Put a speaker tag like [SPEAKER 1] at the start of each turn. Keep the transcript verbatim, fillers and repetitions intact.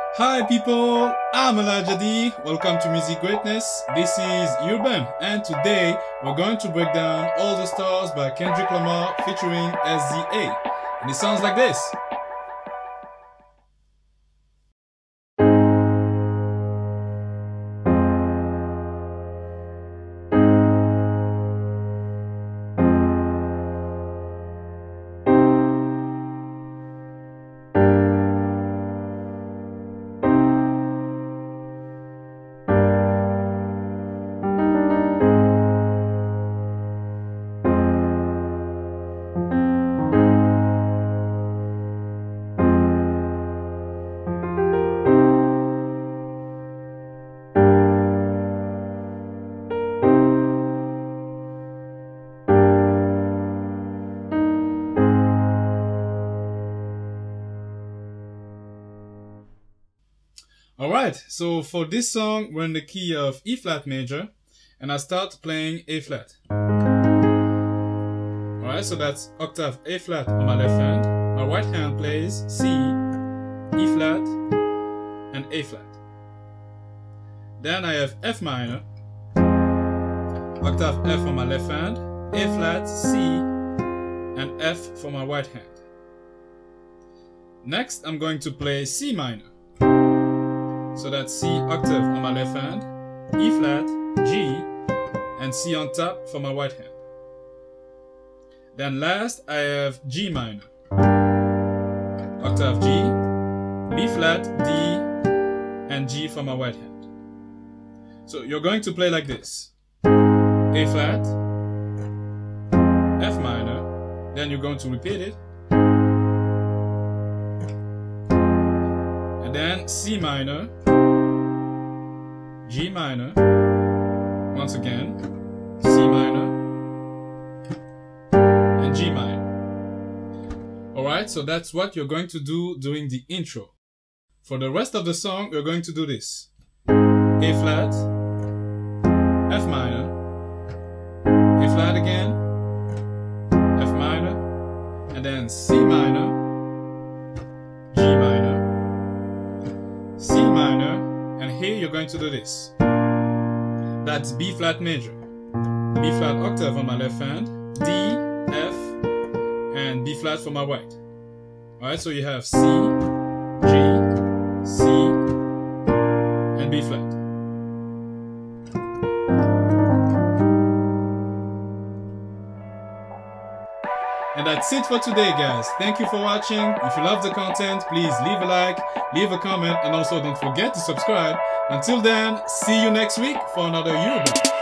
[SPEAKER 1] Hi people, I'm Elijah D. Welcome to Music Greatness. This is Urban, and today we're going to break down All the Stars by Kendrick Lamar featuring S Z A. And it sounds like this. Alright, so for this song, we're in the key of E flat major, and I start playing A flat. Alright, so that's octave A flat on my left hand. My right hand plays C, E flat, and A flat. Then I have F minor, octave F on my left hand, A flat, C, and F for my right hand. Next, I'm going to play C minor. So that's C octave on my left hand, E flat, G, and C on top for my right hand. Then last, I have G minor, octave G, B flat, D, and G for my right hand. So you're going to play like this: A flat, F minor, then you're going to repeat it, and then C minor, G minor, once again, C minor, and G minor. Alright, so that's what you're going to do during the intro. For the rest of the song, you're going to do this: A flat, F minor, A flat again, F minor, and then C minor, G minor, C minor, and here you're going to do this. That's B flat major, B flat octave on my left hand, D, F, and B flat for my right. Alright, so you have C, G, C, and B flat. And that's it for today, guys. Thank you for watching. If you love the content, please leave a like, leave a comment, and also don't forget to subscribe. Until then, see you next week for another Urban.